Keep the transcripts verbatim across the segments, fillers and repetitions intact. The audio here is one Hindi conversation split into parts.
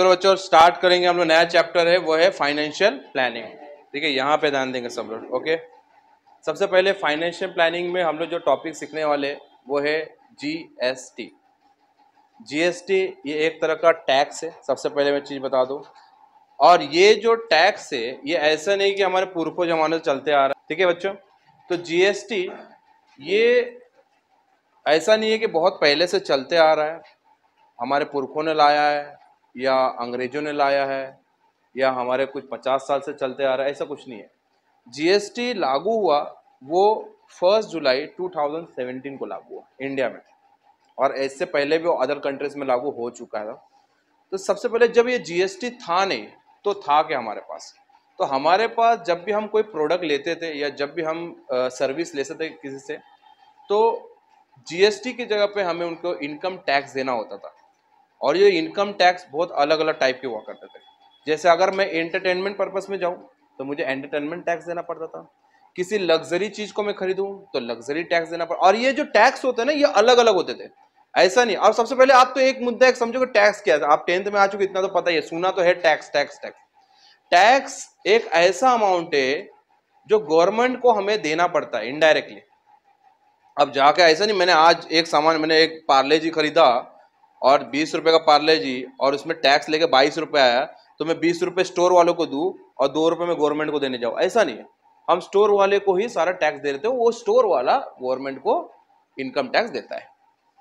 चलो बच्चों स्टार्ट करेंगे हम लोग, नया चैप्टर है वो है फाइनेंशियल प्लानिंग। ठीक है, यहाँ पे ध्यान देंगे सब लोग। ओके, सबसे पहले फाइनेंशियल प्लानिंग में हम लोग जो टॉपिक सीखने वाले वो है जीएसटी। जीएसटी ये एक तरह का टैक्स है, सबसे पहले मैं चीज बता दूं। और ये जो टैक्स है ये ऐसा नहीं कि हमारे पूर्वज जमाने से चलते आ रहा है। ठीक है बच्चों, तो जीएसटी ये ऐसा नहीं है कि बहुत पहले से चलते आ रहा है, हमारे पुरखों ने लाया है या अंग्रेजों ने लाया है या हमारे कुछ पचास साल से चलते आ रहा है, ऐसा कुछ नहीं है। जीएसटी लागू हुआ वो first July two thousand seventeen को लागू हुआ इंडिया में, और इससे पहले भी वो अदर कंट्रीज में लागू हो चुका था। तो सबसे पहले जब ये जीएसटी था नहीं तो था क्या हमारे पास, तो हमारे पास जब भी हम कोई प्रोडक्ट लेते थे या जब भी हम सर्विस लेते थे किसी से, तो जीएसटी की जगह पे हमें उनको इनकम टैक्स देना होता था। और ये इनकम टैक्स बहुत अलग अलग टाइप के हुआ करते थे। जैसे अगर मैं एंटरटेनमेंट पर्पस में जाऊं तो मुझे एंटरटेनमेंट टैक्स देना पड़ता था, किसी लग्जरी चीज को मैं खरीदूं तो लग्जरी टैक्स देना पड़ता। और ये जो टैक्स होते हैं ना ये अलग अलग होते थे, ऐसा नहीं। और सबसे पहले आप तो एक मुद्दा एक समझो कि टैक्स क्या है, आप टेंथ में आ चुके, इतना तो पता ही है, सुना तो है टैक्स टैक्स टैक्स। टैक्स एक ऐसा अमाउंट है जो गवर्नमेंट को हमें देना पड़ता है इनडायरेक्टली। अब जाके ऐसा नहीं, मैंने आज एक सामान, मैंने एक पार्ले जी खरीदा और बीस रुपए का पार्ले जी और उसमें टैक्स लेके बाईस रुपए आया, तो मैं बीस रुपए स्टोर वालों को दूं और दो रुपए में गवर्नमेंट को देने जाऊं, ऐसा नहीं है। हम स्टोर वाले को ही सारा टैक्स दे देते हो, वो स्टोर वाला गवर्नमेंट को इनकम टैक्स देता है।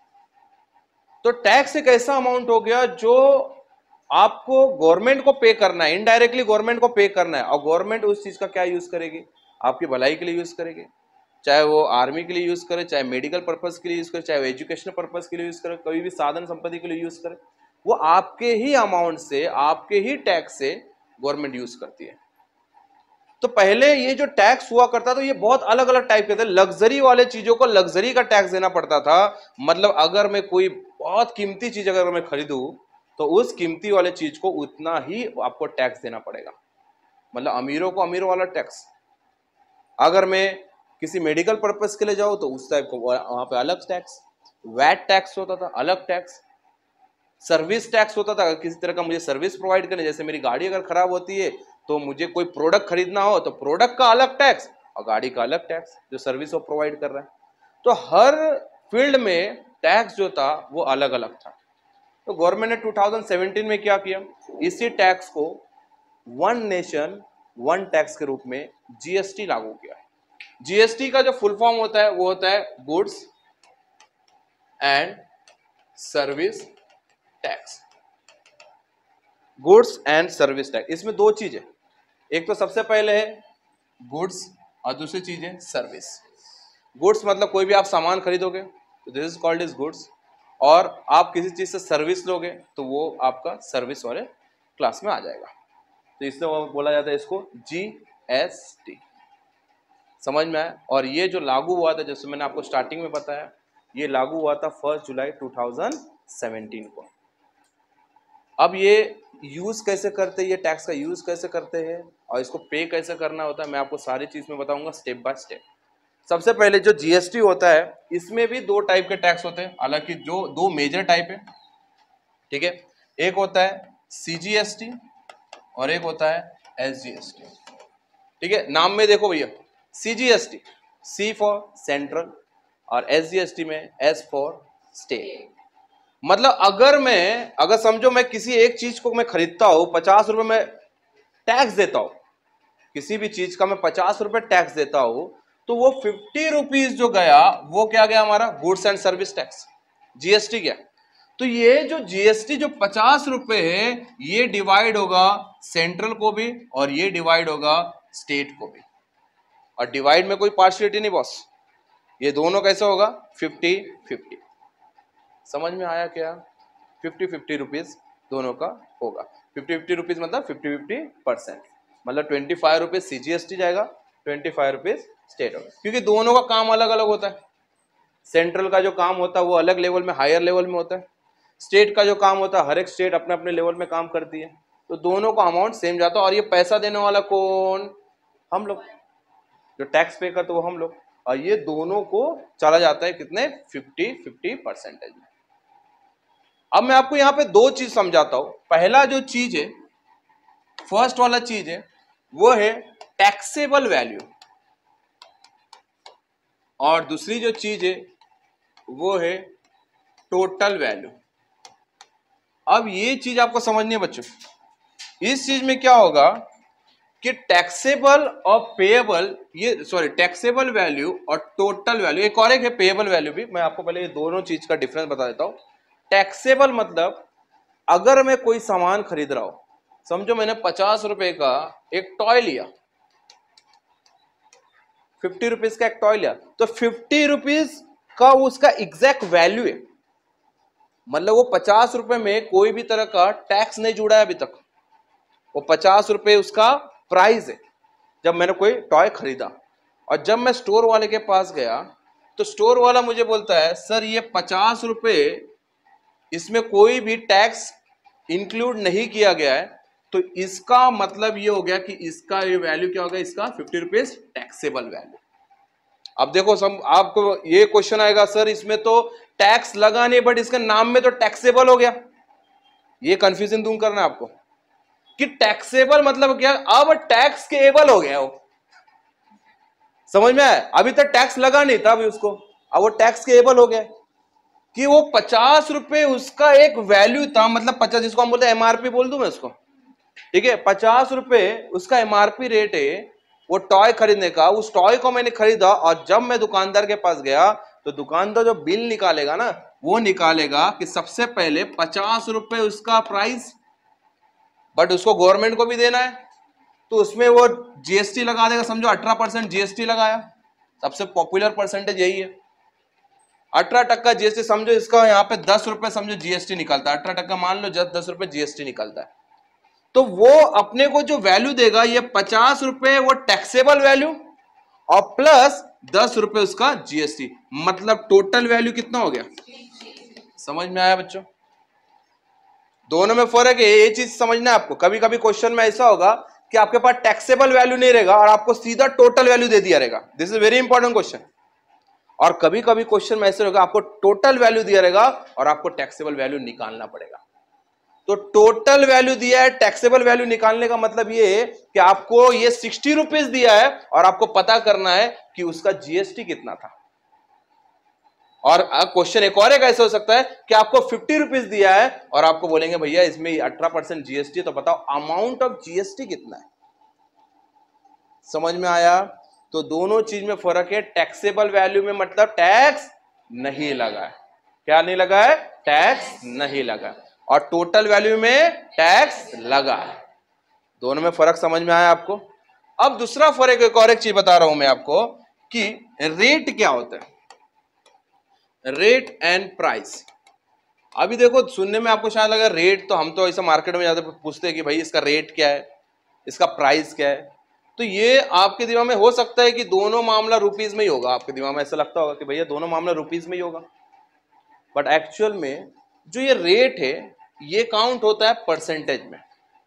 तो टैक्स एक ऐसा अमाउंट हो गया जो आपको गवर्नमेंट को पे करना है, इनडायरेक्टली गवर्नमेंट को पे करना है। और गवर्नमेंट उस चीज का क्या यूज करेगी, आपकी भलाई के लिए यूज करेगी, चाहे वो आर्मी के लिए यूज करे, चाहे मेडिकल पर्पस के लिए यूज करे, चाहे वो एजुकेशनल पर्पस के लिए यूज करे, कोई भी साधन संपत्ति के लिए यूज करे, वो आपके ही अमाउंट से, आपके ही टैक्स से गवर्नमेंट यूज करती है। तो पहले ये जो टैक्स हुआ करता था ये बहुत अलग अलग टाइप के थे। लग्जरी वाले चीजों को लग्जरी का टैक्स देना पड़ता था, मतलब अगर मैं कोई बहुत कीमती चीज अगर मैं खरीदूं तो उस कीमती वाले चीज को उतना ही आपको टैक्स देना पड़ेगा, मतलब अमीरों को अमीरों वाला टैक्स। अगर मैं किसी मेडिकल पर्पस के लिए जाओ तो उस टाइप को वहां पे अलग टैक्स, वैट टैक्स होता था, अलग टैक्स। सर्विस टैक्स होता था, अगर किसी तरह का मुझे सर्विस प्रोवाइड करने, जैसे मेरी गाड़ी अगर खराब होती है तो मुझे कोई प्रोडक्ट खरीदना हो तो प्रोडक्ट का अलग टैक्स और गाड़ी का अलग टैक्स जो सर्विस वो प्रोवाइड कर रहा है। तो हर फील्ड में टैक्स जो था वो अलग अलग था। तो गवर्नमेंट ने टू थाउजेंड सेवेंटीन में क्या किया, इसी टैक्स को वन नेशन वन टैक्स के रूप में जीएसटी लागू किया है। जीएसटी का जो फुल फॉर्म होता है वो होता है goods and service tax. Goods and service tax, इसमें दो चीज है, एक तो सबसे पहले है गुड्स और दूसरी चीज है सर्विस। गुड्स मतलब कोई भी आप सामान खरीदोगे तो this is called is goods, और आप किसी चीज से सर्विस लोगे तो वो आपका सर्विस वाले क्लास में आ जाएगा। तो इसलिए बोला जाता है इसको जीएसटी। समझ में आया। और ये जो लागू हुआ था, जैसे मैंने आपको स्टार्टिंग में बताया, ये लागू हुआ था first July two thousand seventeen को। अब ये यूज कैसे करते हैं, ये टैक्स का यूज कैसे करते हैं और इसको पे कैसे करना होता है, मैं आपको सारी चीज में बताऊंगा स्टेप बाय स्टेप। सबसे पहले जो जीएसटी होता है इसमें भी दो टाइप के टैक्स होते हैं, हालांकि जो दो मेजर टाइप है। ठीक है, एक होता है सीजीएसटी और एक होता है एसजीएसटी। ठीक है, नाम में देखो भैया, सीजीएसटी सी फॉर सेंट्रल और एसजीएसटी में एस फॉर स्टेट। मतलब अगर मैं अगर समझो मैं किसी एक चीज को मैं खरीदता हूं, पचास रुपए में टैक्स देता हूं, किसी भी चीज का मैं पचास रुपए टैक्स देता हूं, तो वो फिफ्टी रुपीज जो गया वो क्या गया हमारा goods and service tax, GST गया। तो ये जो जीएसटी जो पचास रुपए है ये डिवाइड होगा सेंट्रल को भी और ये डिवाइड होगा स्टेट को भी। और डिवाइड में कोई पार्शियलिटी नहीं बॉस, ये दोनों कैसे होगा फिफ्टी फिफ्टी। समझ में आया क्या, फिफ्टी फिफ्टी रुपीज दोनों का होगा। फिफ्टी फिफ्टी रुपीज मतलब फिफ्टी फिफ्टी परसेंट, मतलब ट्वेंटी फाइव रुपीज सीजीएसटी जाएगा, ट्वेंटी फाइव रुपीज स्टेट होगा, क्योंकि दोनों का काम अलग अलग होता है। सेंट्रल का जो काम होता है वो अलग लेवल में, हायर लेवल में होता है, स्टेट का जो काम होता है हर एक स्टेट अपने अपने लेवल में काम करती है, तो दोनों का अमाउंट सेम जाता है। और ये पैसा देने वाला कौन, हम लोग, जो टैक्स पे करते वो हम लोग, और ये दोनों को चला जाता है कितने फिफ्टी फिफ्टी परसेंटेज में। अब मैं आपको यहां पे दो चीज समझाता हूं। पहला जो चीज है, फर्स्ट वाला चीज है, वो है टैक्सेबल वैल्यू, और दूसरी जो चीज है वो है टोटल वैल्यू। अब ये चीज आपको समझनी है बच्चों। इस चीज में क्या होगा कि टैक्सेबल और पेएबल, ये सॉरी टैक्सेबल वैल्यू और टोटल वैल्यू, एक और एक है पेएबल वैल्यू भी, मैं आपको पहले ये दोनों चीज का डिफरेंस बता देता हूं। टैक्सेबल मतलब अगर मैं कोई सामान खरीद रहा हूं, समझो मैंने पचास रुपए का एक टॉय लिया, फिफ्टी रुपीज का एक टॉय लिया, तो फिफ्टी रुपीज का उसका एग्जैक्ट वैल्यू है, मतलब वो पचास रुपए में कोई भी तरह का टैक्स नहीं जुड़ा है अभी तक, वो पचास रुपए उसका प्राइस है जब मैंने कोई टॉय खरीदा। और जब मैं स्टोर वाले के पास गया तो स्टोर वाला मुझे बोलता है सर ये पचास रुपए, इसमें कोई भी टैक्स इंक्लूड नहीं किया गया है, तो इसका मतलब ये हो गया कि इसका ये वैल्यू क्या होगा, इसका फिफ्टी रुपीज टैक्सेबल वैल्यू। अब देखो सम आपको ये क्वेश्चन आएगा सर इसमें तो टैक्स लगा नहीं बट इसके नाम में तो टैक्सेबल हो गया। ये कंफ्यूजन दूर करना है आपको कि टैक्सेबल मतलब क्या, अब टैक्स के एबल हो गया वो, समझ में आया? अभी तक टैक्स लगा नहीं था अभी उसको, अब वो टैक्स के एबल हो गया कि वो पचास रुपए उसका एक वैल्यू था, मतलब पचास, जिसको हम बोलते हैं एमआरपी बोल दूं मैं उसको, ठीक है, पचास रुपए उसका एमआरपी रेट है वो टॉय खरीदने का। उस टॉय को मैंने खरीदा और जब मैं दुकानदार के पास गया तो दुकानदार जो बिल निकालेगा ना, वो निकालेगा कि सबसे पहले पचास रुपए उसका प्राइस, बट उसको गवर्नमेंट को भी देना है, तो उसमें वो जीएसटी लगा देगा, समझो अठारह परसेंट जीएसटी लगाया, सबसे पॉपुलर परसेंटेज यही है अठारह टक्का जीएसटी। समझो इसका यहाँ पे दस रुपए समझो जीएसटी निकलता है, अठारह टक्का मान लो जब दस रुपए जीएसटी निकलता है, तो वो अपने को जो वैल्यू देगा ये पचास रुपए वो टैक्सेबल वैल्यू और प्लस दस रुपए उसका जीएसटी, मतलब टोटल वैल्यू कितना हो गया। समझ में आया बच्चों? दोनों में फर्क है, ये चीज समझना है आपको। कभी कभी क्वेश्चन में ऐसा होगा कि आपके पास टैक्सेबल वैल्यू नहीं रहेगा और आपको सीधा टोटल वैल्यू दे दिया रहेगा, this is very important question. और कभी कभी क्वेश्चन में ऐसे होगा आपको टोटल वैल्यू दिया रहेगा और आपको टैक्सेबल वैल्यू निकालना पड़ेगा। तो टोटल वैल्यू दिया है, टैक्सेबल वैल्यू निकालने का मतलब ये है कि आपको ये सिक्सटी रुपीज दिया है और आपको पता करना है कि उसका जीएसटी कितना था। और क्वेश्चन एक और एक ऐसा हो सकता है कि आपको फिफ्टी रुपीज दिया है और आपको बोलेंगे भैया इसमें अठारह परसेंट जीएसटी, तो बताओ अमाउंट ऑफ जीएसटी कितना है। समझ में आया? तो दोनों चीज में फर्क है। टैक्सेबल वैल्यू में मतलब टैक्स नहीं लगा है, क्या नहीं लगा है, टैक्स नहीं लगा, और टोटल वैल्यू में टैक्स लगा है। दोनों में फर्क समझ में आया आपको? अब दूसरा फर्क एक और एक चीज बता रहा हूं मैं आपको कि रेट क्या होता है, रेट एंड प्राइस। अभी देखो सुनने में आपको शायद लगा रेट, तो हम तो ऐसा मार्केट में ज्यादा पूछते हैं कि भाई इसका रेट क्या है, इसका प्राइस क्या है, तो ये आपके दिमाग में हो सकता है कि दोनों मामला रुपीज में ही होगा, आपके दिमाग में ऐसा लगता होगा कि भैया दोनों मामला रुपीज में ही होगा, बट एक्चुअल में जो ये रेट है ये काउंट होता है परसेंटेज में,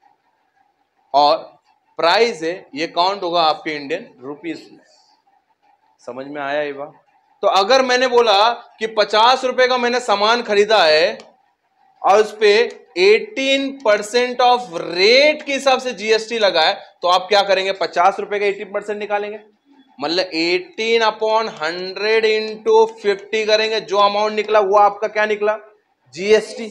और प्राइस है ये काउंट होगा आपके इंडियन रुपीज में। समझ में आया ये बात? तो अगर मैंने बोला कि पचास रुपए का मैंने सामान खरीदा है और उस पे अठारह परसेंट ऑफ रेट के हिसाब से जीएसटी लगा है, तो आप क्या करेंगे, पचास रुपए का अठारह परसेंट निकालेंगे, मतलब अठारह अपॉन हंड्रेड इंटू फिफ्टी करेंगे, जो अमाउंट निकला वो आपका क्या निकला, जीएसटी।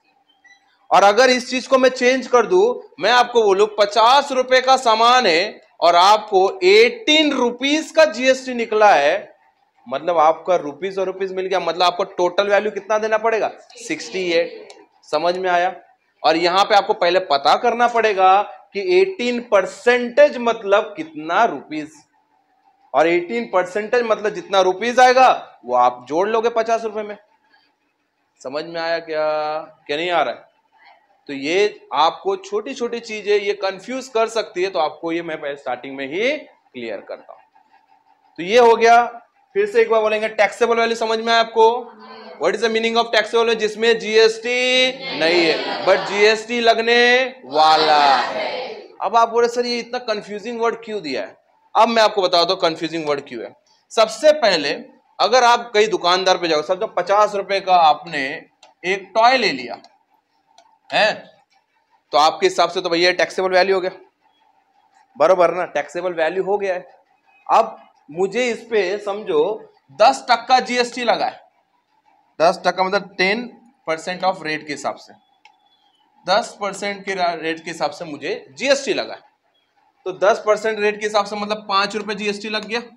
और अगर इस चीज को मैं चेंज कर दूं, मैं आपको बोलूं पचास रुपए का सामान है और आपको अठारह रुपीस का जीएसटी निकला है, मतलब आपका रुपीस और रुपीस मिल गया, मतलब आपको टोटल वैल्यू कितना देना पड़ेगा, अड़सठ। समझ में आया? और यहां पे आपको पहले पता करना पड़ेगा कि अठारह परसेंटेज मतलब कितना रुपीस, और अठारह परसेंटेज मतलब जितना रुपीस आएगा वो आप जोड़ लोगे पचास रुपए में। समझ में आया क्या, क्या नहीं आ रहा है? तो ये आपको छोटी छोटी चीजें ये कंफ्यूज कर सकती है, तो आपको ये मैं स्टार्टिंग में ही क्लियर करता हूं। तो ये हो गया। फिर से एक बार बोलेंगे, टैक्सेबल वैल्यू समझ में आया आपको? What is the meaning of taxable value? जिसमें जीएसटी नहीं है बट जीएसटी लगने वाला है। अब आप बोले सर ये इतना कंफ्यूजिंग वर्ड क्यों दिया है? अब मैं आपको बता दो कंफ्यूजिंग वर्ड क्यों है। सबसे पहले अगर आप कहीं दुकानदार पे जाओ, समझो पचास रुपए का आपने एक टॉय ले लिया है, तो आपके हिसाब से तो भैया टैक्सेबल वैल्यू हो गया, बरोबर ना, टैक्सेबल वैल्यू हो गया है। अब मुझे इस पे समझो दस टक्का जीएसटी लगा है, दस टक्का मतलब टेन परसेंट ऑफ रेट के हिसाब से, दस परसेंट के रेट के हिसाब से मुझे जीएसटी लगा है, तो दस परसेंट रेट के हिसाब से मतलब पांच रुपए जीएसटी लग गया,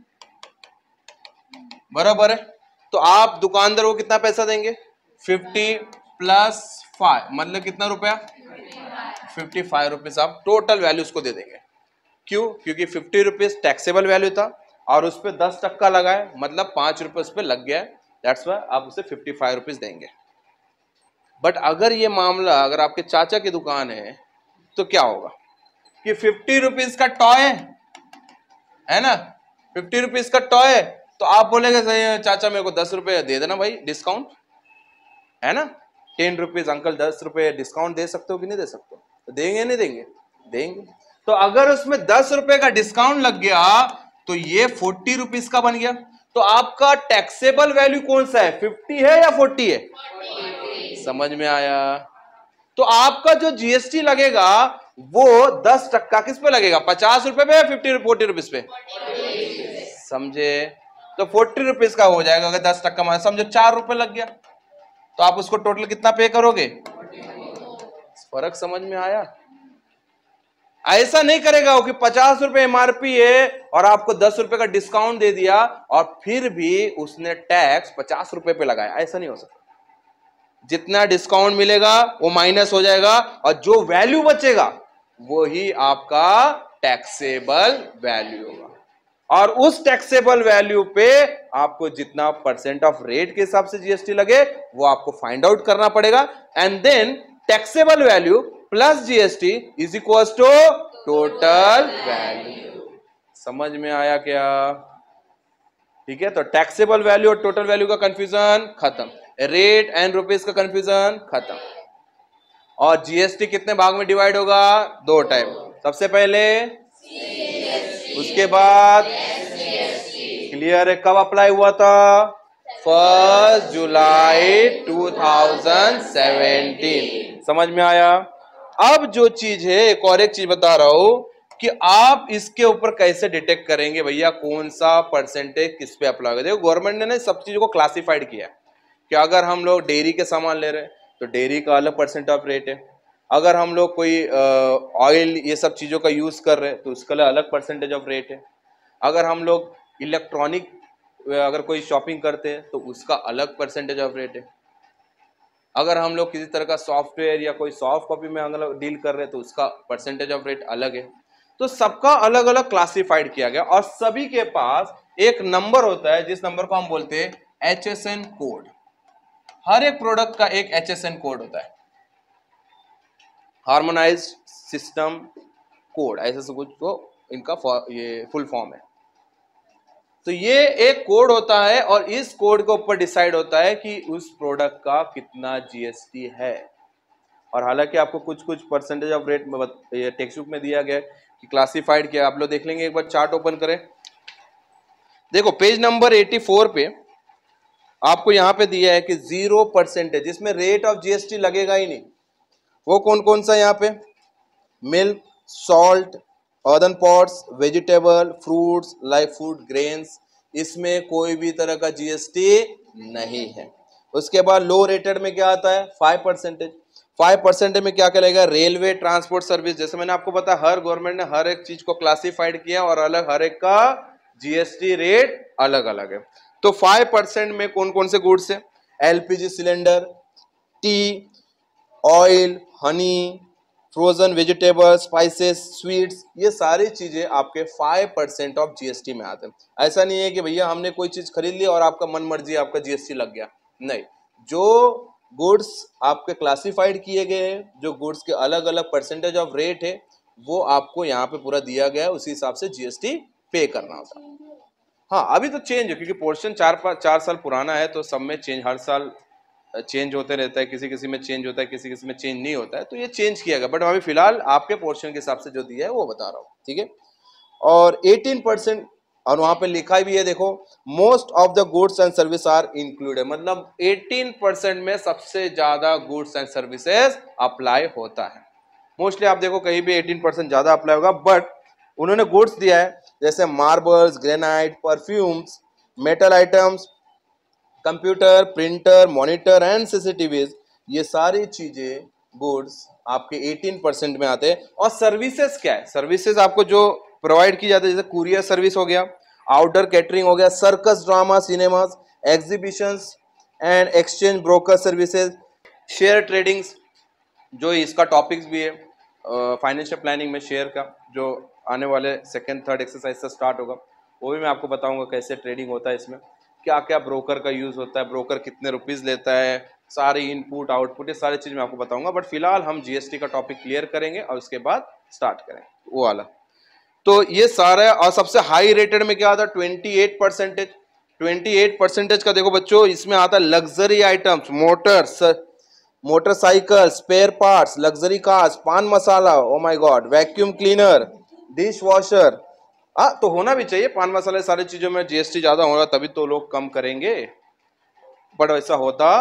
बराबर है। तो आप दुकानदार को कितना पैसा देंगे, फिफ्टी प्लस फाइव मतलब कितना रुपया, फिफ्टी फाइव रुपीज आप टोटल वैल्यू उसको दे देंगे। क्यों, क्योंकि फिफ्टी रुपीज टैक्सेबल वैल्यू था और उस पर दस टक्का लगाए मतलब पांच रुपए उस पर लग गया, दैट्स वाई आप उसे फिफ्टी फाइव रुपीज देंगे। बट अगर ये मामला अगर आपके चाचा की दुकान है तो क्या होगा कि फिफ्टी रुपीज का टॉय है ना, फिफ्टी रुपीज का टॉय, तो आप बोलेंगे सही चाचा मेरे को दस रुपए दे देना भाई डिस्काउंट, है ना, टेन रुपीज अंकल दस रुपए डिस्काउंट दे सकते हो कि नहीं दे सकते हो, तो देंगे नहीं देंगे, देंगे। तो अगर उसमें दस रुपए का डिस्काउंट लग गया तो ये फोर्टी रुपीज का बन गया, तो आपका टैक्सेबल वैल्यू कौन सा है, फिफ्टी है या फोर्टी है, फोर्टी। समझ में आया। तो आपका जो जीएसटी लगेगा वो दस टक्का किस पे लगेगा, पचास रुपए पे या फिफ्टी फोर्टी रुपीज पे, समझे। तो फोर्टी रुपीज का हो जाएगा अगर दस टक्का मान समझो चार रुपए लग गया, तो आप उसको टोटल कितना पे करोगे, फर्क समझ में आया। ऐसा नहीं करेगा वो कि पचास रुपए एमआरपी है और आपको दस रुपए का डिस्काउंट दे दिया और फिर भी उसने टैक्स पचास रुपए पे लगाया, ऐसा नहीं हो सकता। जितना डिस्काउंट मिलेगा वो माइनस हो जाएगा और जो वैल्यू बचेगा वो ही आपका टैक्सेबल वैल्यू होगा, और उस टैक्सेबल वैल्यू पे आपको जितना परसेंट ऑफ रेट के हिसाब से जीएसटी लगे वो आपको फाइंड आउट करना पड़ेगा, and then taxable value plus GST is equal to total value. समझ में आया क्या, ठीक है। तो टैक्सेबल वैल्यू और टोटल वैल्यू का कंफ्यूजन खत्म, रेट एंड रुपीज का कंफ्यूजन खत्म। और जीएसटी कितने भाग में डिवाइड होगा, दो टाइप, सबसे पहले उसके बाद क्लियर है, कब अप्लाई हुआ था, first July two thousand seventeen. समझ में आया। अब जो चीज है एक और एक चीज बता रहा हूं कि आप इसके ऊपर कैसे डिटेक्ट करेंगे भैया कौन सा परसेंटेज किस पे अप्लाई होगा। देखो गवर्नमेंट ने ना सब चीजों को क्लासिफाइड किया है कि अगर हम लोग डेयरी के सामान ले रहे हैं तो डेयरी का अलग परसेंट ऑफ रेट है, अगर हम लोग कोई ऑयल ये सब चीजों का यूज कर रहे हैं तो उसका अलग परसेंटेज ऑफ रेट है, अगर हम लोग इलेक्ट्रॉनिक अगर कोई शॉपिंग करते हैं तो उसका अलग परसेंटेज ऑफ रेट है, अगर हम लोग किसी तरह का सॉफ्टवेयर या कोई सॉफ्ट कॉपी में अगर डील कर रहे हैं तो उसका परसेंटेज ऑफ रेट अलग है। तो सबका अलग अलग क्लासिफाइड किया गया और सभी के पास एक नंबर होता है जिस नंबर को हम बोलते हैं एच एस एन कोड। हर एक प्रोडक्ट का एक एच एस एन कोड होता है, हार्मोनाइज्ड सिस्टम कोड, ऐसे सब कुछ तो इनका ये फुल फॉर्म है। तो ये एक कोड होता है और इस कोड के ऊपर डिसाइड होता है कि उस प्रोडक्ट का कितना जीएसटी है। और हालांकि आपको कुछ कुछ परसेंटेज ऑफ रेट ये टेक्स्ट बुक में दिया गया है कि क्लासिफाइड किया, आप लोग देख लेंगे। एक बार चार्ट ओपन करें, देखो पेज नंबर चौरासी पे आपको यहाँ पे दिया है कि जीरो परसेंटेज जिसमें रेट ऑफ जीएसटी लगेगा ही नहीं, वो कौन कौन सा यहाँ पे, milk, salt, earthen pots, vegetable, fruits, live food, grains, इसमें कोई भी तरह का जीएसटी नहीं है। उसके बाद लो रेटेड में क्या आता है, फाइव परसेंटेज। फाइव परसेंटेज में क्या करेगा, रेलवे ट्रांसपोर्ट सर्विस। जैसे मैंने आपको बताया हर गवर्नमेंट ने हर एक चीज को क्लासिफाइड किया और अलग हर एक का जीएसटी रेट अलग अलग है। तो फाइव परसेंट में कौन कौन से गुड्स है, LPG cylinder, tea, oil, honey, frozen vegetable, spices, sweets, ये सारी चीजें आपके फाइव परसेंट ऑफ जीएसटी में आते हैं। ऐसा नहीं है कि भैया हमने कोई चीज खरीद ली और आपका मन मर्जी आपका जीएसटी लग गया, नहीं। जो गुड्स आपके क्लासिफाइड किए गए हैं, जो गुड्स के अलग अलग परसेंटेज ऑफ रेट है, वो आपको यहाँ पे पूरा दिया गया है, उसी हिसाब से जीएसटी पे करना होता है। हाँ अभी तो चेंज है क्योंकि पोर्शन चार चार साल पुराना है, तो सब में चेंज हर साल चेंज होते रहता है, किसी किसी में चेंज होता है, किसी किसी में चेंज नहीं होता है, तो ये चेंज किया गया। बट अभी फिलहाल आपके पोर्शन के हिसाब से जो दिया है वो बता रहा हूँ, ठीक है। और एटीन परसेंट और वहां पे लिखा भी है, देखो most of the goods and service are included, मतलब अठारह परसेंट में सबसे ज्यादा गुड्स एंड सर्विसेज अप्लाई होता है। मोस्टली आप देखो कहीं भी अठारह परसेंट ज्यादा अप्लाई होगा, बट उन्होंने गुड्स दिया है जैसे marbles, granite, perfumes, metal items, computer, printer, monitor and CCTVs, ये सारी चीजें गुड्स आपके अठारह परसेंट में आते हैं। और सर्विसेज क्या है, सर्विसेज आपको जो प्रोवाइड की जाती है जैसे कुरियर सर्विस हो गया, आउटडोर कैटरिंग हो गया, circus, drama, cinemas, exhibitions and exchange broker services, share tradings, जो इसका टॉपिक्स भी है फाइनेंशियल प्लानिंग में, शेयर का जो आने वाले सेकेंड थर्ड एक्सरसाइज से स्टार्ट होगा, वो भी मैं आपको बताऊंगा कैसे ट्रेडिंग होता है, इसमें क्या क्या ब्रोकर का यूज होता है, ब्रोकर कितने रुपीस लेता है, सारी इनपुट आउटपुट, ये सारी चीज मैं आपको बताऊंगा। बट फिलहाल हम जीएसटी का टॉपिक क्लियर करेंगे और उसके बाद स्टार्ट करेंगे वो वाला। तो ये सारा, और सबसे हाई रेटेड में क्या आता है, twenty eight percentage. Twenty eight percentage का देखो बच्चों, इसमें आता है luxury items, motors, motorcycle, spare parts, luxury cars, pan masala, oh my god, vacuum cleaner, dishwasher. हाँ तो होना भी चाहिए, पान मसाले सारी चीजों में जीएसटी ज्यादा होगा तभी तो लोग कम करेंगे, बट वैसा होता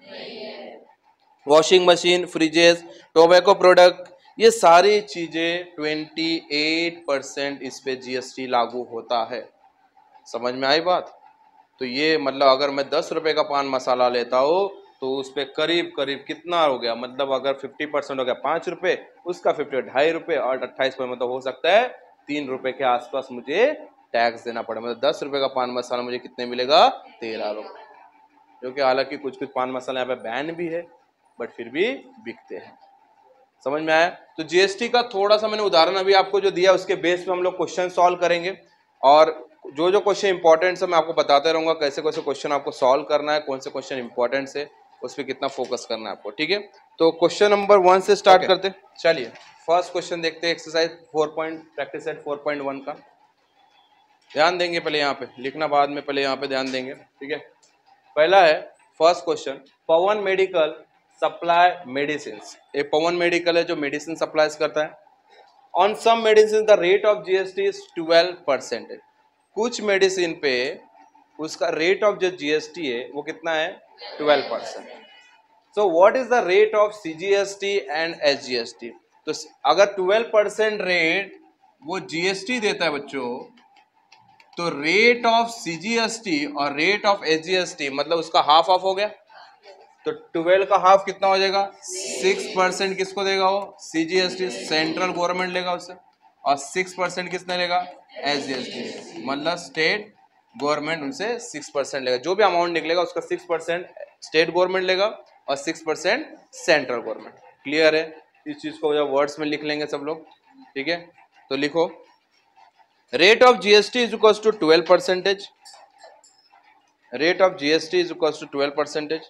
washing machine, fridges, tobacco product, ये सारी चीजें अट्ठाईस परसेंट इस पे जीएसटी लागू होता है। समझ में आई बात? तो ये मतलब अगर मैं दस रुपए का पान मसाला लेता हूँ तो उस पर करीब करीब कितना हो गया, मतलब अगर फिफ्टी परसेंट हो गया पाँच रुपए, उसका फिफ्टी ढाई रुपए, और अट्ठाईस पर मतलब हो सकता है तीन रुपए के आसपास मुझे टैक्स देना पड़े। मतलब दस रुपए का पान मसाला मुझे कितने मिलेगा, तेरह रुपए, जो कि हालांकि कुछ कुछ पान मसाला यहाँ पे बैन भी है बट फिर भी बिकते हैं। समझ में आया? तो जीएसटी का थोड़ा सा मैंने उदाहरण अभी आपको जो दिया उसके बेस पे हम लोग क्वेश्चन सॉल्व करेंगे, और जो जो क्वेश्चन इंपॉर्टेंट है मैं आपको बताते रहूंगा कैसे कैसे क्वेश्चन आपको सॉल्व करना है, कौन से क्वेश्चन इंपॉर्टेंट है, उस पर कितना फोकस करना है आपको। ठीक है, तो क्वेश्चन नंबर वन से स्टार्ट okay. करते। चलिए फर्स्ट क्वेश्चन देखते हैं, exercise four point practice set four point one का। ध्यान देंगे पहले यहाँ पे, लिखना बाद में, पहले यहाँ पे ध्यान देंगे। ठीक है, पहला है first question, Pawan medical supply medicine. एक पवन मेडिकल है जो मेडिसिन सप्लाईज करता है। On some medicine the rate of GST is twelve percent. कुछ मेडिसिन पे उसका रेट ऑफ जो जीएसटी है वो कितना है, twelve percent. So what is the rate of CGST and SGST? तो अगर ट्वेल्व परसेंट रेट वो जीएसटी देता है बच्चों, तो रेट ऑफ सीजीएसटी और रेट ऑफ एसजीएसटी मतलब उसका हाफ ऑफ हो गया। तो ट्वेल्व का हाफ कितना हो जाएगा, सिक्स परसेंट किसको देगा वो, सीजीएसटी, सेंट्रल गवर्नमेंट लेगा उससे, और सिक्स परसेंट किसने लेगा, एसजीएसटी, मतलब स्टेट गवर्नमेंट उनसे सिक्स परसेंट लेगा। जो भी अमाउंट निकलेगा उसका सिक्स परसेंट स्टेट गवर्नमेंट लेगा और six percent central government. Clear है? इस चीज को जब वर्ड्स में लिख लेंगे सब लोग। ठीक है, तो लिखो rate of GST is equal to twelve percentage, rate of GST is equal to twelve percentage.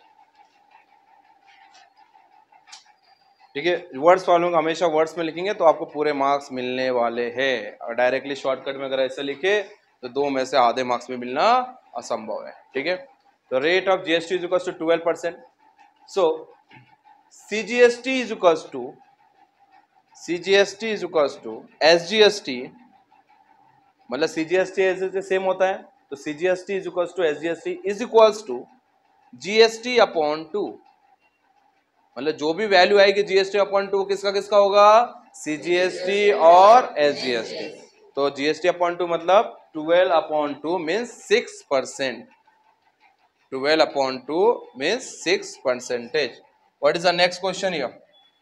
ठीक है, वर्ड्स फॉलोइंग हमेशा वर्ड्स में लिखेंगे तो आपको पूरे मार्क्स मिलने वाले हैं, और डायरेक्टली शॉर्टकट में अगर ऐसे लिखे तो दो में से आधे मार्क्स में मिलना असंभव है। ठीक है, तो rate of GST is equal to twelve percent. So CGST is equal to CGST is equal to SGST, मतलब सीजीएसटी एसजीएसटी सेम होता है, तो CGST is equal to SGST is equal to GST upon two, मतलब जो भी वैल्यू आएगी जीएसटी अपॉन टू किसका किसका होगा, सीजीएसटी और एसजीएसटी। तो जीएसटी अपॉन टू मतलब twelve upon two means six percent, twelve upon two means six percentage. What is the next question here?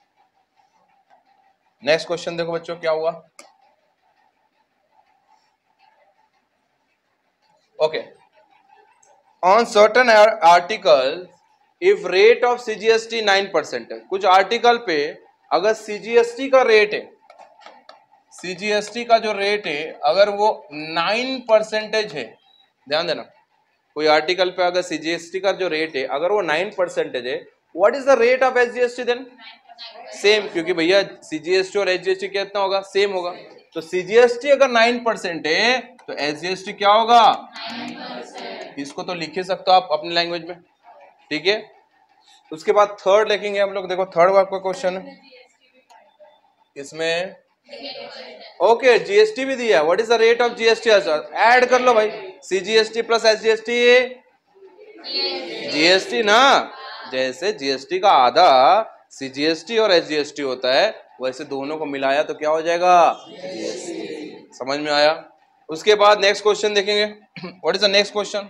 Next question देखो बच्चों क्या हुआ। Okay, on certain article if rate of CGST nine percent है, कुछ आर्टिकल पे अगर सीजीएसटी का रेट है, सीजीएसटी का जो रेट है अगर वो नाइन परसेंटेज है, ध्यान देना, कोई आर्टिकल पे अगर सीजीएसटी का जो रेट है अगर वो नाइन परसेंटेज है, what is the rate of SGST then? Same, क्योंकि भैया सीजीएसटी और एसजीएसटी कितना होगा, सेम होगा। तो सीजीएसटी अगर नाइन परसेंट है तो एसजीएसटी क्या होगा, इसको तो लिख ही सकते हो आप अपनी लैंग्वेज में। ठीक है, उसके बाद थर्ड लिखेंगे हम लोग। देखो थर्ड आपका क्वेश्चन है, इसमें ओके, जीएसटी भी दिया, what is the rate of GST? Add कर लो भाई, सीजीएसटी प्लस एसजीएसटी, जीएसटी ना, जैसे जीएसटी का आधा सीजीएसटी और एसजीएसटी होता है, वैसे दोनों को मिलाया तो क्या हो जाएगा? जीएसटी। समझ में आया? उसके बाद नेक्स्ट क्वेश्चन देखेंगे। What is the next question?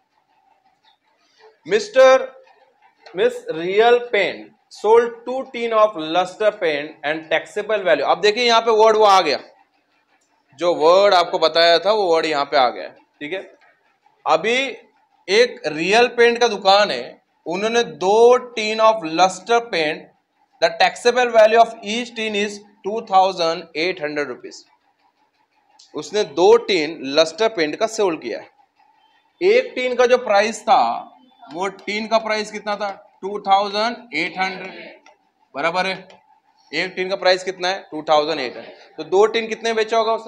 Mister miss real paint sold two tin of lustre paint and taxable value. अब देखिए यहाँ पे वर्ड वो आ गया, जो वर्ड आपको बताया था वो वर्ड यहाँ पे आ गया, ठीक है। अभी एक रियल पेंट का दुकान है, उन्होंने दो tin of lustre paint, the taxable value of each tin is two thousand eight hundred rupees. उसने दो टीन लस्टर पेंट का सेल किया है। एक टीन का जो प्राइस था, वो टीन का प्राइस कितना था? टू थाउजेंड एट हंड्रेड, बराबर है। एक टीन का प्राइस कितना है? Two thousand eight hundred. तो दो टीन कितने में बेचा होगा उसने?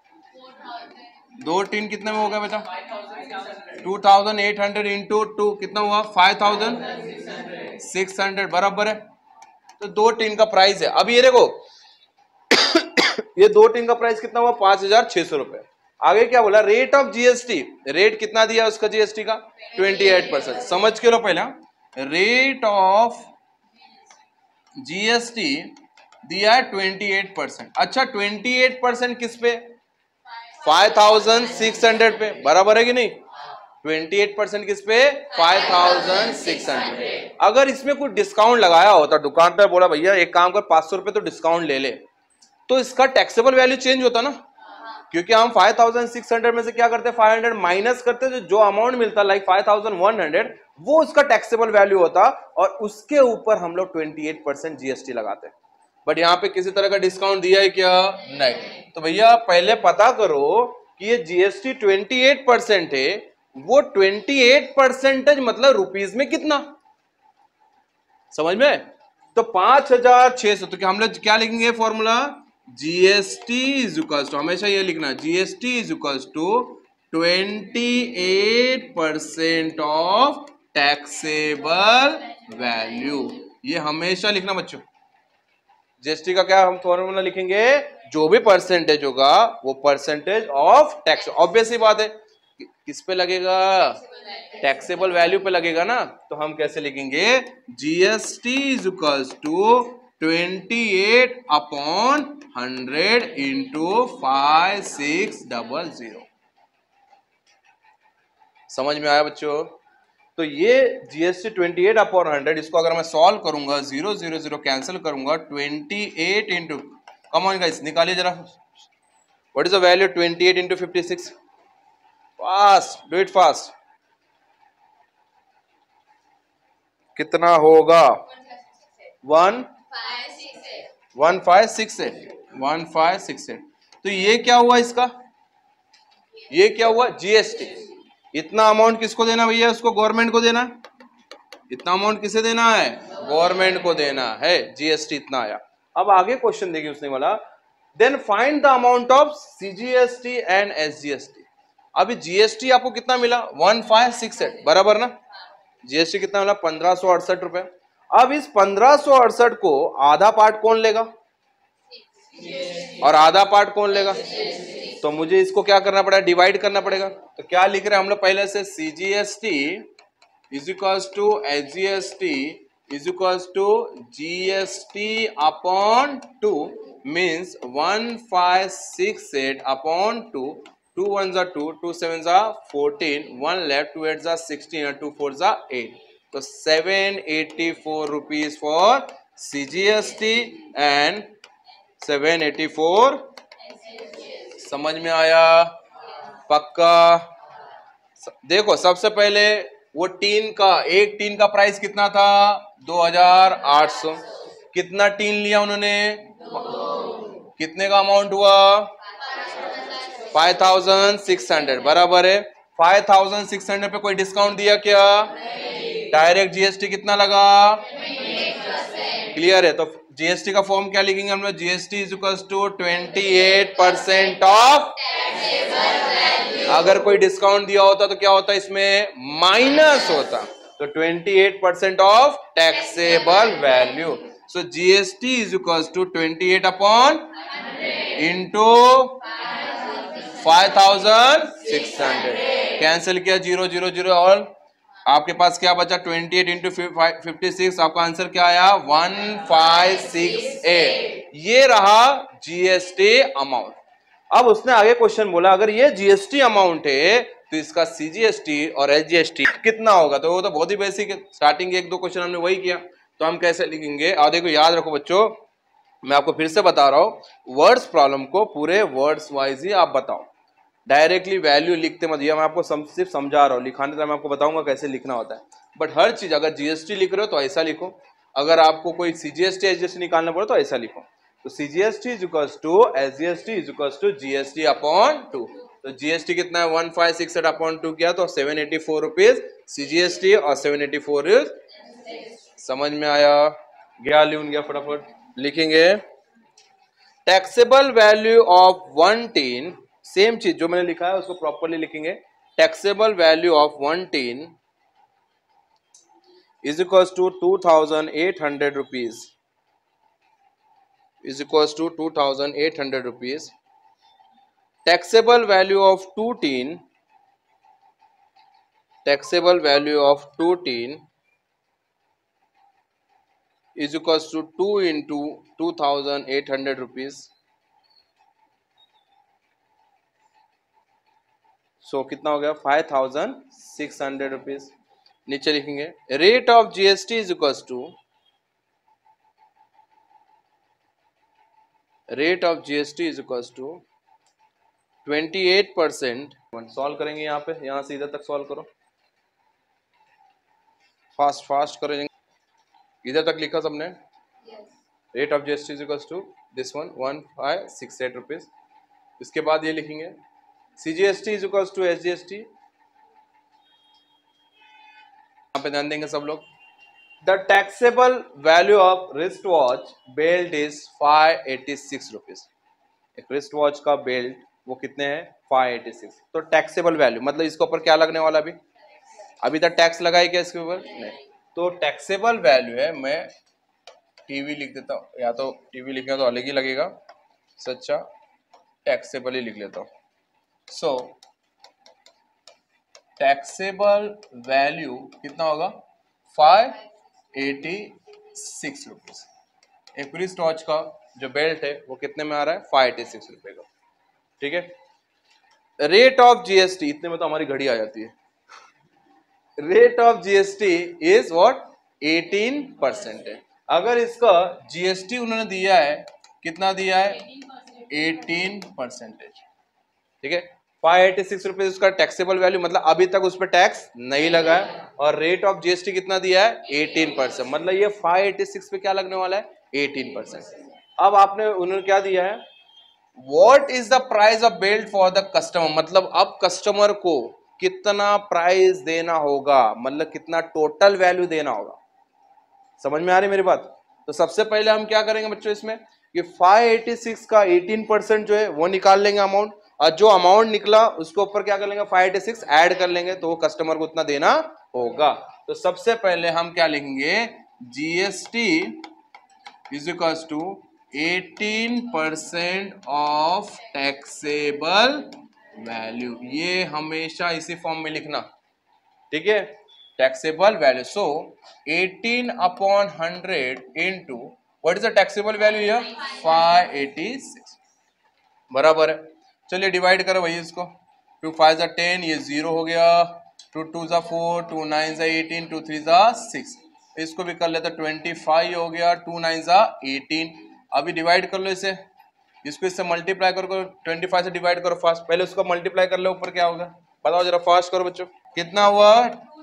दो टीन कितने में हो गया बेटा? Two thousand eight hundred into two कितना हुआ? फाइव थाउजेंड सिक्स हंड्रेड, बराबर है। तो दो टीन का प्राइस है। अब ये देखो ये दो टीन का प्राइस कितना हुआ? पांच हजार छह सौ रुपए। आगे क्या बोला? रेट ऑफ जीएसटी, रेट कितना दिया उसका जीएसटी का? Twenty eight percent. समझ के लो पहला, रेट ऑफ जीएसटी दिया है ट्वेंटी एट परसेंट। अच्छा, ट्वेंटी एट परसेंट किस पे? फाइव थाउजेंड सिक्स हंड्रेड पे, बराबर है कि नहीं? ट्वेंटी एट परसेंट किस पे? Five thousand six hundred. अगर इसमें कुछ डिस्काउंट लगाया होता, दुकानदार बोला भैया एक काम कर पांच सौ रुपए तो डिस्काउंट ले ले, तो इसका टैक्सेबल वैल्यू चेंज होता ना, क्योंकि हम फाइव थाउजेंड सिक्स हंड्रेड में से क्या करते? फाइव हंड्रेड माइनस करते, तो जो अमाउंट मिलता like five thousand one hundred, वो उसका टैक्सेबल वैल्यू होता, और उसके ऊपर हम लोग ट्वेंटी एट परसेंट जीएसटी लगाते। बट यहाँ पे किसी तरह का डिस्काउंट दिया है क्या? नहीं। तो भैया पहले पता करो कि ये जीएसटी ट्वेंटी एट परसेंट है, वो ट्वेंटी एट परसेंटेज मतलब रुपीज में कितना? समझ में? तो पांच हजार छह सौ, तो हम लोग क्या लिखेंगे formula? GST is equals to, हमेशा ये लिखना, GST is equals to twenty eight percent of taxable value. ये हमेशा लिखना बच्चों। जीएसटी का क्या हम फॉर्मूला लिखेंगे? जो भी परसेंटेज होगा वो परसेंटेज ऑफ टैक्स। ऑब्वियस ही बात है, किस पे लगेगा? टैक्सेबल वैल्यू पे लगेगा ना। तो हम कैसे लिखेंगे? GST is equals to twenty eight upon hundred into five six double zero. समझ में आया बच्चों? तो ये GST twenty eight upon hundred, इसको अगर मैं सॉल्व करूंगा, जीरो जीरो जीरो कैंसिल करूंगा, twenty eight into, come on guys निकालिए जरा, what is the value? Twenty eight into fifty six, fast, do it fast. कितना होगा? One one five six eight, one five six eight. तो ये क्या हुआ इसका? ये क्या हुआ? जीएसटी। इतना अमाउंट किसको देना भैया? उसको गवर्नमेंट को देना। इतना अमाउंट किसे देना है? गवर्नमेंट को देना है। जीएसटी इतना आया। अब आगे क्वेश्चन देखिए उसने बोला, then find the amount of CGST and SGST. अभी जीएसटी आपको कितना मिला? वन फाइव सिक्स एट, बराबर ना? जीएसटी कितना मिला? पंद्रह सौ अड़सठ रुपए। अब इस पंद्रह सौ अड़सठ को आधा पार्ट कौन लेगा और आधा पार्ट कौन लेगा? तो मुझे इसको क्या करना पड़ेगा? डिवाइड करना पड़ेगा। तो क्या लिख रहे हैं हम लोग पहले से? CGST is equals to SGST is equals to GST upon two, means one five six eight upon two, two one जा टू, टू सेवन जा fourteen, one left, two eight जा सिक्सटीन, टू फोर जा एट। तो seven eighty four rupees for CGST and seven eighty four. समझ में आया? पक्का? देखो सबसे पहले वो टीन का, एक टीन का प्राइस कितना था? दो हजार आठ सौ। कितना टीन लिया उन्होंने? कितने का अमाउंट हुआ? फाइव थाउजेंड सिक्स हंड्रेड, बराबर है। फाइव थाउजेंड सिक्स हंड्रेड पे कोई डिस्काउंट दिया क्या? डायरेक्ट जीएसटी कितना लगा? क्लियर है? तो जीएसटी का फॉर्म क्या लिखेंगे हम लोग? GST is equals to twenty eight percent of, अगर कोई डिस्काउंट दिया होता तो क्या होता? इसमें माइनस होता। तो twenty eight percent of taxable value. So GST is equal to twenty eight upon into five thousand six hundred, cancel किया जीरो जीरो जीरो, और आपके पास क्या बचा twenty eight into fifty six, आपका आंसर क्या आया वन फाइव सिक्स एट। ये रहा जीएसटी अमाउंट। अब उसने आगे क्वेश्चन बोला अगर ये जीएसटी अमाउंट है तो इसका सीजीएसटी और एसजीएसटी कितना होगा, तो वो तो बहुत ही बेसिक है, स्टार्टिंग एक दो क्वेश्चन हमने वही किया, तो हम कैसे लिखेंगे। और देखो याद रखो बच्चों, मैं आपको फिर से बता रहा हूं, वर्ड्स प्रॉब्लम को पूरे वर्ड्स वाइज ही आप बताओ, डायरेक्टली वैल्यू लिखते मत, ये मैं आपको सम, सिर्फ समझा रहा हूँ, लिखाने का मैं आपको बताऊंगा कैसे लिखना होता है। बट हर चीज अगर जीएसटी लिख रहे हो तो ऐसा लिखो, अगर आपको कोई सीजीएसटी एसजीएसटी निकालना पड़े तो ऐसा लिखो। तो CGST is equals to SGST is equals to GST upon two. तो जीएसटी कितना है one five six eight upon two किया तो seven eighty four rupees CGST और सेवन एटी फोर इज, समझ में आया? गया लिखून गया, फटाफट लिखेंगे taxable value of one tin, same चीज जो मैंने लिखा है उसको प्रॉपरली लिखेंगे। Taxable value of one tin is equals to two thousand eight hundred rupees is equals to two thousand eight hundred rupees. Taxable value of two teen, taxable value of two teen is equals to two into two thousand eight hundred rupees. So कितना हो गया five thousand six hundred rupees. नीचे लिखेंगे rate of G S T is equals to rate of GST is equals to twenty eight percent. Solve करेंगे यहाँ पे, यहाँ से इधर तक सॉल्व करो, फास्ट फास्ट करेंगे। इधर तक लिखा सबने? Rate of GST is equals to this one one five six eight rupees. इसके बाद ये लिखेंगे CGST is equals to SGST. यहाँ पे ध्यान देंगे सब लोग। The taxable value of wristwatch belt is five eighty-six rupees. एक wrist watch का बेल्ट वो कितने हैं five eighty-six। तो टैक्सेबल वैल्यू मतलब इसके ऊपर क्या लगने वाला, अभी अभी तक टैक्स लगाई क्या इसके ऊपर? नहीं। तो टैक्सेबल वैल्यू है, मैं टीवी लिख देता हूँ, या तो टीवी लिखेगा तो अलग ही लगेगा, सच्चा टैक्सेबल ही लिख लेता हूँ। सो टैक्सेबल वैल्यू कितना होगा फाइव एटी सिक्स रुपीज। एक रिस्ट वॉच का जो बेल्ट है वो कितने में आ रहा है फाइव एटी सिक्स रुपए का, ठीक है। रेट ऑफ जीएसटी, इतने में तो हमारी घड़ी आ जाती है। Rate of GST is what eighteen percent है। अगर इसका जीएसटी उन्होंने दिया है, कितना दिया है एटीन परसेंटेज, ठीक है। फाइव एटी सिक्स रुपीज उसका टैक्सेबल वैल्यू, मतलब अभी तक उस पर टैक्स नहीं लगा है, और रेट ऑफ जीएसटी कितना दिया है एटीन परसेंट, मतलब ये फाइव एटी सिक्स पे क्या लगने वाला है एटीन परसेंट। अब आपने उन्होंने क्या दिया है what is the price of belt for the customer, मतलब अब कस्टमर को कितना प्राइस देना होगा, मतलब कितना टोटल वैल्यू देना होगा। समझ में आ रही मेरी बात? तो सबसे पहले हम क्या करेंगे बच्चों इसमें कि फाइव एटी सिक्स का एटीन परसेंट जो है वो निकाल लेंगे अमाउंट, और जो अमाउंट निकला उसके ऊपर क्या कर लेंगे फाइव एटी सिक्स ऐड कर लेंगे, तो वो कस्टमर को उतना देना होगा। तो सबसे पहले हम क्या लिखेंगे GST is equals to eighteen percent of taxable value, ये हमेशा इसी फॉर्म में लिखना, ठीक है, taxable value. So eighteen upon hundred into what is the taxable value here five eighty six, बराबर है। चलिए डिवाइड करो वही इसको, टू फाइव जा टेन, ये जीरो हो गया, टू टू जा फोर, टू नाइन जा एटीन, टू थ्री जा सिक्स, इसको भी कर लेते ट्वेंटी फाइव हो गया, टू नाइन जा एटीन। अभी डिवाइड कर लो इसे, इसको इससे मल्टीप्लाई करो, ट्वेंटी फाइव से डिवाइड करो फास्ट, पहले उसको मल्टीप्लाई कर लो, ऊपर क्या होगा बताओ जरा, फास्ट करो बच्चों, कितना हुआ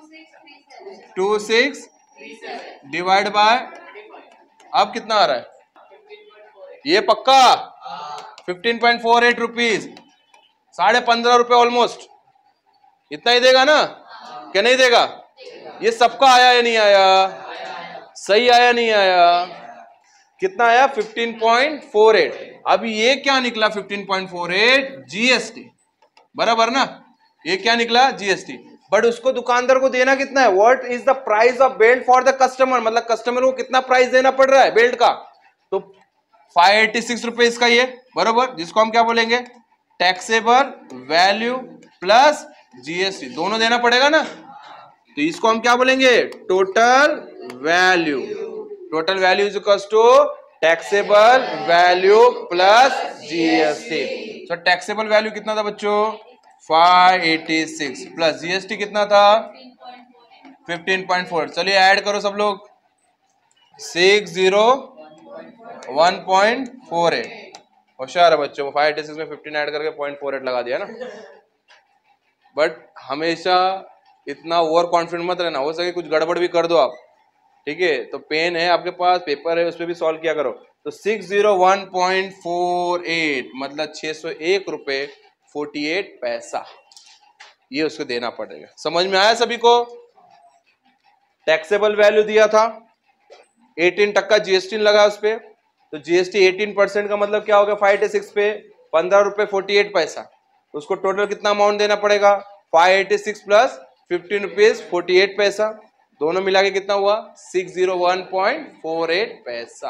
टू सिक्स डिवाइड बाय, अब कितना आ रहा है ये पक्का fifteen point four eight rupees, साढ़े पंद्रह रुपए ऑलमोस्ट, इतना ही देगा ना क्या नहीं देगा? ये सबका आया या नहीं आया? सही आया नहीं आया? कितना आया फिफ्टीन पॉइंट फोर एट। अब ये क्या निकला fifteen point four eight GST, बराबर ना, ये क्या निकला जीएसटी। बट उसको दुकानदार को देना कितना है, what is the price of belt for the customer, मतलब कस्टमर को कितना प्राइस देना पड़ रहा है बेल्ट का, तो फाइव एटी सिक्स रुपीज का ये, बरोबर, जिसको हम क्या बोलेंगे, टैक्सेबल वैल्यू प्लस जीएसटी, दोनों देना पड़ेगा ना, तो इसको हम क्या बोलेंगे, total value, total value is equal to taxable value plus GST. तो टैक्सेबल वैल्यू कितना था बच्चों, five eighty six plus GST कितना था, फिफ्टीन पॉइंट फोर। चलिए ऐड करो सब लोग, six zero one point four eight. होशियार है बच्चों, फाइव एटी सिक्स में फिफ्टीन ऐड करके पॉइंट फोर एट लगा दिया ना। बट हमेशा इतना ओवर कॉन्फिडेंट मत रहना, हो सके कुछ गड़बड़ भी कर दो आप, ठीक है। तो पेन है आपके पास, पेपर है, उस पर भी सॉल्व किया करो। तो six zero one point four eight मतलब छह सौ एक रुपए फोर्टी एट पैसा, ये उसको देना पड़ेगा। समझ में आया सभी को? टैक्सेबल वैल्यू दिया था, अठारह टक्का जीएसटी लगा उस पे, तो जीएसटी अठारह परसेंट का मतलब क्या हो गया, फाइव एटी सिक्स पे पंद्रह रुपए फोर्टी एट पैसा, उसको टोटल कितना अमाउंट देना पड़ेगा, five eighty six plus fifteen rupees forty eight पैसा, दोनों मिला के कितना हुआ, six zero one point four eight पैसा।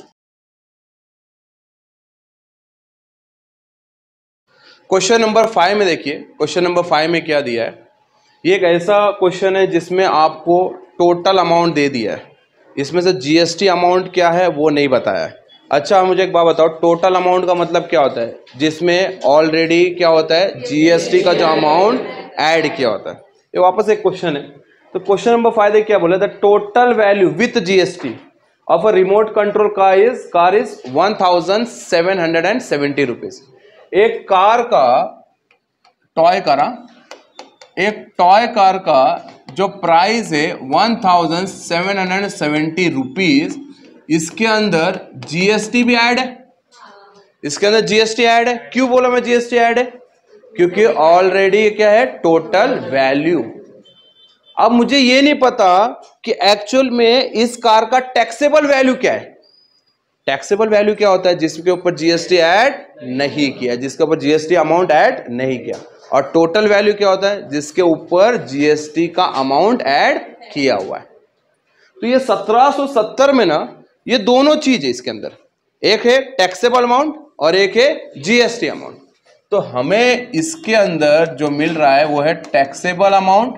क्वेश्चन नंबर फाइव में देखिए, क्वेश्चन नंबर फाइव में क्या दिया है, ये एक ऐसा क्वेश्चन है जिसमें आपको टोटल अमाउंट दे दिया है, इसमें से जीएसटी अमाउंट क्या है वो नहीं बताया है। अच्छा मुझे एक बात बताओ, टोटल अमाउंट का मतलब क्या होता है, जिसमें ऑलरेडी क्या होता है, जीएसटी का जो अमाउंट ऐड किया होता है। ये वापस एक क्वेश्चन है, तो क्वेश्चन नंबर फाइव देखिए क्या बोला, the total value with GST of a remote control car is car is one thousand seven hundred and seventy rupees. एक कार का टॉय करा एक टॉय कार का जो प्राइस है one thousand seven hundred seventy rupees, इसके अंदर जीएसटी भी ऐड है, इसके अंदर जीएसटी ऐड है। क्यों बोला मैं जीएसटी ऐड है, क्योंकि ऑलरेडी क्या है, टोटल वैल्यू। अब मुझे ये नहीं पता कि एक्चुअल में इस कार का टैक्सेबल वैल्यू क्या है। टैक्सेबल वैल्यू क्या होता है, जिसके ऊपर जीएसटी ऐड नहीं किया, जिसके ऊपर जीएसटी अमाउंट ऐड नहीं किया। और टोटल वैल्यू क्या होता है, जिसके ऊपर जीएसटी का अमाउंट ऐड किया हुआ है। तो ये सत्रह सौ सत्तर में ना ये दोनों चीज है इसके अंदर, एक है टैक्सेबल अमाउंट और एक है जीएसटी अमाउंट। तो हमें इसके अंदर जो मिल रहा है वो है टैक्सेबल अमाउंट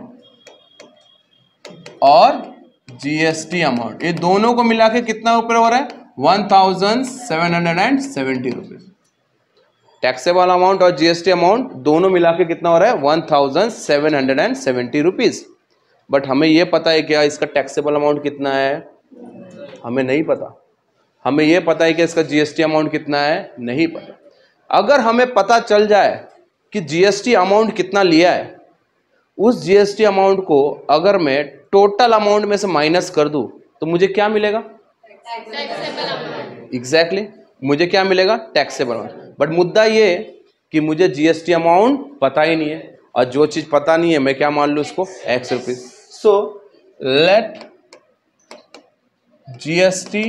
और जीएसटी अमाउंट, ये दोनों को मिला के कितना ऊपर हो रहा है, one thousand seven hundred and seventy rupees. Taxable amount और जीएसटी अमाउंट दोनों मिला के कितना हो रहा है, one thousand seven hundred and seventy rupees. But हमें यह पता है क्या इसका टैक्सेबल अमाउंट कितना है, हमें नहीं पता। हमें यह पता है कि इसका जीएसटी अमाउंट कितना है, नहीं पता। अगर हमें पता चल जाए कि जीएसटी अमाउंट कितना लिया है, उस जीएसटी अमाउंट को अगर मैं टोटल अमाउंट में से माइनस कर दूं तो मुझे क्या मिलेगा, एग्जैक्टली exactly, मुझे क्या मिलेगा, टैक्सेबल अमाउंट। बट मुद्दा ये कि मुझे जीएसटी अमाउंट पता ही नहीं है, और जो चीज पता नहीं है मैं क्या मान लूं उसको, x rupees. So let GST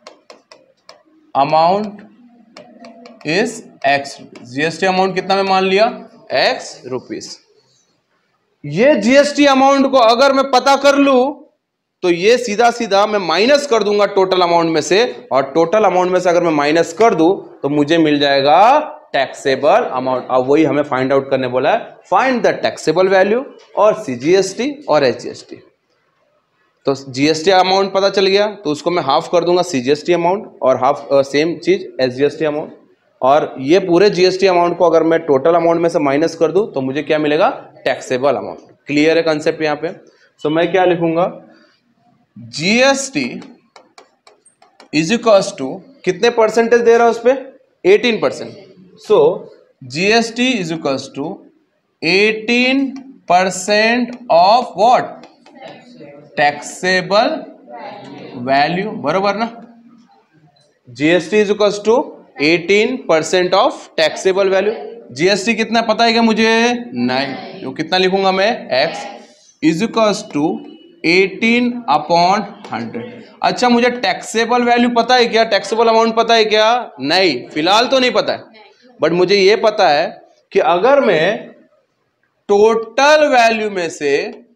amount is x rupees. GST amount कितना मैं मान लिया, एक्स रुपीज। ये जीएसटी अमाउंट को अगर मैं पता कर लूं तो ये सीधा सीधा मैं माइनस कर दूंगा टोटल अमाउंट में से, और टोटल अमाउंट में से अगर मैं माइनस कर दूं तो मुझे मिल जाएगा टैक्सेबल अमाउंट। अब वही हमें फाइंड आउट करने बोला है, फाइंड द टैक्सेबल वैल्यू और सीजीएसटी और एसजीएसटी। तो जीएसटी अमाउंट पता चल गया तो उसको मैं हाफ कर दूंगा सीजीएसटी अमाउंट, और हाफ सेम चीज एसजीएसटी अमाउंट। और ये पूरे जीएसटी अमाउंट को अगर मैं टोटल अमाउंट में से माइनस कर दूं तो मुझे क्या मिलेगा, टैक्सेबल अमाउंट। क्लियर है कंसेप्ट यहाँ पे? सो so, मैं क्या लिखूंगा, जीएसटी इज इक्वल्स टू कितने परसेंटेज दे रहा है उस पे, eighteen percent. So GST is equals to eighteen percent of what, taxable value, बरोबर ना। GST is equals to eighteen percent of taxable value. GST कितना पता है क्या मुझे, नहीं, तो कितना लिखूंगा मैं, x is equals to eighteen upon hundred. अच्छा मुझे टैक्सेबल वैल्यू पता है क्या, टैक्सेबल अमाउंट पता है क्या, नहीं, फिलहाल तो नहीं पता है। बट मुझे ये पता है कि अगर मैं टोटल वैल्यू में से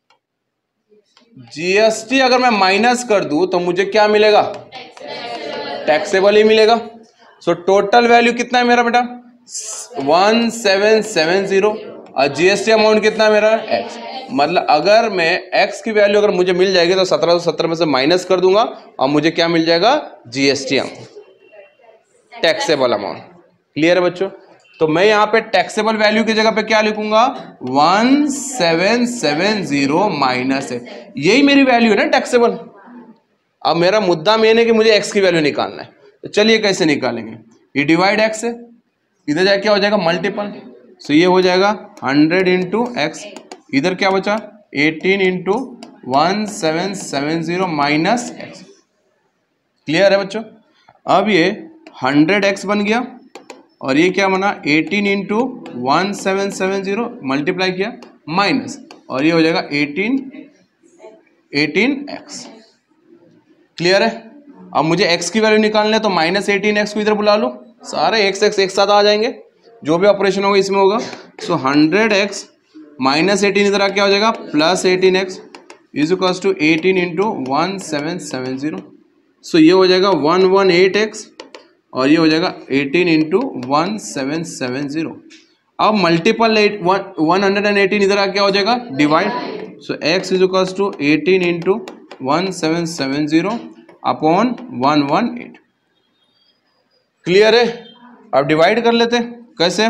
जीएसटी अगर मैं माइनस कर दूं तो मुझे क्या मिलेगा? टैक्सेबल ही मिलेगा। सो टोटल वैल्यू कितना है मेरा बेटा? वन सेवन सेवन जीरो और जीएसटी अमाउंट कितना है मेरा? एक्स। मतलब अगर मैं एक्स की वैल्यू अगर मुझे मिल जाएगी तो सत्रह सौ सत्तर में से माइनस कर दूंगा और मुझे क्या मिल जाएगा? GST amount, taxable amount. Clear है बच्चों? तो मैं यहाँ पे टैक्सेबल वैल्यू की जगह पे क्या लिखूंगा? One seven seven zero minus है, यही मेरी वैल्यू है ना टैक्सेबल। अब मेरा मुद्दा मेन है कि मुझे एक्स की वैल्यू निकालना है। तो चलिए कैसे निकालेंगे? ये डिवाइड एक्स है, इधर जाके क्या हो जाएगा? मल्टीपल। सो ये हो जाएगा हंड्रेड इंटू एक्स, इधर क्या बचा? Eighteen into one seven seven zero minus x. Clear है बच्चों? अब ये हंड्रेड एक्स बन गया और ये क्या बना? Eighteen into one seven seven zero multiply किया माइनस, और ये हो जाएगा एटीन एटीन एक्स। क्लियर है? अब मुझे x की वैल्यू निकालना है तो माइनस एटीन एक्स को इधर बुला लो, सारे x x एक साथ आ जाएंगे, जो भी ऑपरेशन होगा इसमें होगा। So hundred x minus eighteen इधर आ क्या हो जाएगा? Plus eighteen x is equals to eighteen into one seven seven zero. So ये हो जाएगा वन वन एट एक्स और ये हो जाएगा eighteen into one seven seven zero. अब multiple at one hundred and eighteen इधर आ क्या हो जाएगा? Divide. So x is equals to eighteen into one seven seven zero upon one one eight. Clear है? अब डिवाइड कर लेते हैं। कैसे?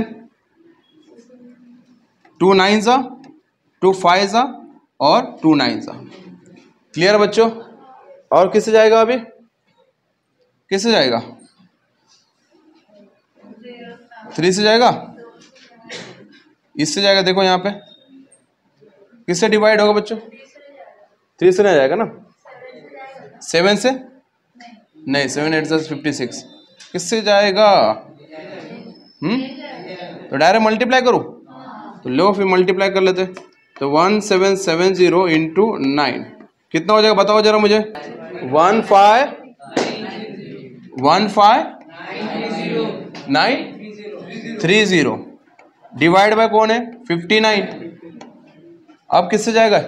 टू नाइन सा, टू फाइव सा और टू नाइन सा। क्लियर बच्चों? और किससे जाएगा? अभी किससे जाएगा? थ्री से जाएगा, इससे जाएगा। देखो यहाँ पे किससे डिवाइड होगा बच्चों? थ्री से नहीं जाएगा ना, सेवन से नहीं, सेवन एट से फिफ्टी सिक्स। किससे जाएगा? हम्म तो डायरेक्ट मल्टीप्लाई करूँ तो लो, फिर मल्टीप्लाई कर लेते। तो one seven seven zero into nine कितना हो जाएगा? बताओ जरा मुझे। One five one five nine three zero divide by कौन है? Fifty nine. अब किससे जाएगा?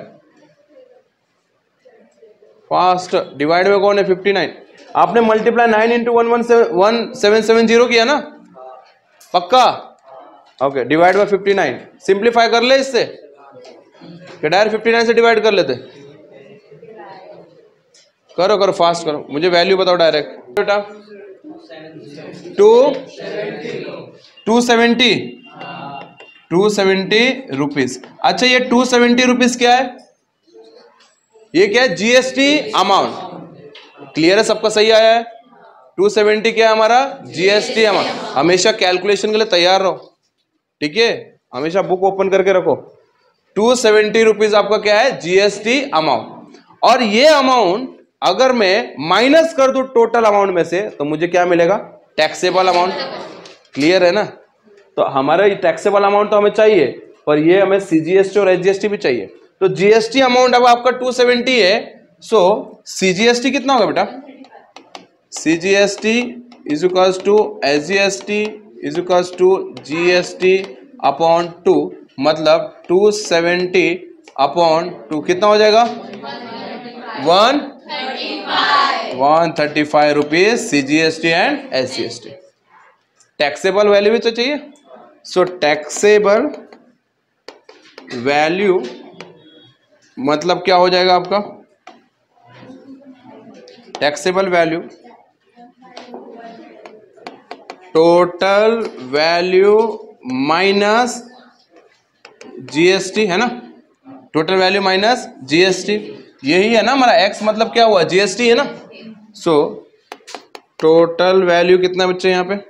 फास्ट डिवाइड बाय कौन है? Fifty nine. आपने multiply nine into one one seven one seven seven zero किया ना? पक्का? Okay, divide by fifty nine. Simplify कर ले इससे, डायरेक्ट फिफ्टी नाइन से डिवाइड कर लेते। करो करो फास्ट करो, मुझे वैल्यू बताओ डायरेक्ट। बेटा two two seventy two seventy rupees. अच्छा, ये टू सेवेंटी रुपीज क्या है? ये क्या है? GST amount. क्लियर है? सबका सही आया है? टू सेवेंटी क्या है हमारा? GST amount. हमेशा कैलकुलेशन के लिए तैयार रहो, ठीक है? हमेशा बुक ओपन करके रखो। टू सेवेंटी रुपीज आपका क्या है? GST amount. और ये अमाउंट अगर मैं माइनस कर दूं टोटल अमाउंट में से तो मुझे क्या मिलेगा? Taxable amount. क्लियर है ना? तो हमारा ये टैक्सेबल अमाउंट तो हमें चाहिए, पर ये हमें सीजीएसटी और एसजीएसटी भी चाहिए। तो जीएसटी अमाउंट अब आपका टू सेवेंटी है, सो सीजीएसटी कितना होगा बेटा? CGST is equals to SGST is equals to GST upon two, मतलब टू सेवेंटी अपॉन टू कितना हो जाएगा? One one thirty five rupees CGST and SGST. Taxable value भी तो चाहिए। सो टैक्सेबल वैल्यू मतलब क्या हो जाएगा आपका? Taxable value total value minus GST है ना? टोटल वैल्यू माइनस जीएसटी, यही है ना हमारा एक्स, मतलब क्या हुआ? जीएसटी है ना? सो टोटल वैल्यू कितना है बच्चे यहाँ पे?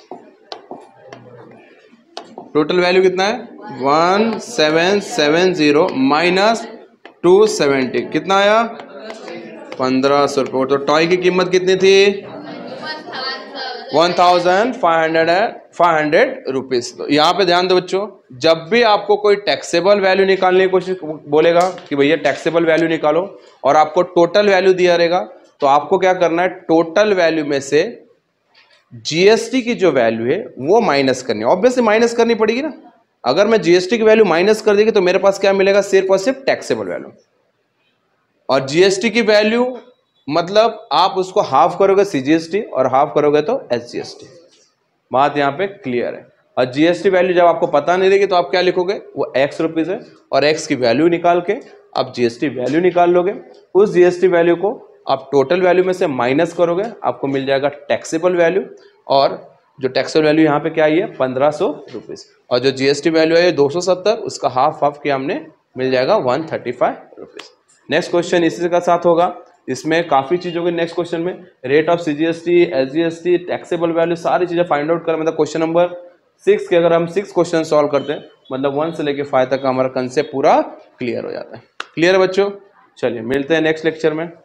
टोटल वैल्यू कितना है? One seven seven zero minus two seventy कितना आया? पंद्रह सौ रुपये। तो टॉय की कीमत कितनी थी? One thousand five hundred five hundred rupees. तो यहाँ पे ध्यान दो बच्चों, जब भी आपको कोई टैक्सेबल वैल्यू निकालने की कोशिश बोलेगा कि भैया टैक्सेबल वैल्यू निकालो और आपको टोटल वैल्यू दिया रहेगा, तो आपको क्या करना है? टोटल वैल्यू में से जीएसटी की जो वैल्यू है वो माइनस करनी है। ऑब्वियसली माइनस करनी पड़ेगी ना, अगर मैं जीएसटी की वैल्यू माइनस कर देगी तो मेरे पास क्या मिलेगा, सिर्फ और सिर्फ टैक्सेबल वैल्यू। और जीएसटी की वैल्यू मतलब आप उसको हाफ करोगे सीजीएसटी और हाफ करोगे तो एसजीएसटी। बात यहाँ पे क्लियर है। और जीएसटी वैल्यू जब आपको पता नहीं रहेगी तो आप क्या लिखोगे, वो एक्स रुपीज है और एक्स की वैल्यू निकाल के आप जीएसटी वैल्यू निकाल लोगे। उस जीएसटी वैल्यू को आप टोटल वैल्यू में से माइनस करोगे, आपको मिल जाएगा टैक्सेबल वैल्यू। और जो टैक्सेबल वैल्यू यहाँ पे क्या आई है, पंद्रह सौ रुपीज। और जो जीएसटी वैल्यू है दो सौ सत्तर, उसका हाफ हाफ किया हमने, मिल जाएगा one thirty five rupees. Next question इसी के साथ होगा। इसमें काफी चीज होगी नेक्स्ट क्वेश्चन में, rate of CGST, SGST, taxable value, सारी चीजें फाइंड आउट कर, मतलब क्वेश्चन नंबर सिक्स के अगर हम सिक्स क्वेश्चन सॉल्व करते हैं, मतलब वन से लेके फाइव तक का हमारा कंसेप्ट पूरा क्लियर हो जाता है। क्लियर है बच्चों? चलिए मिलते हैं नेक्स्ट लेक्चर में।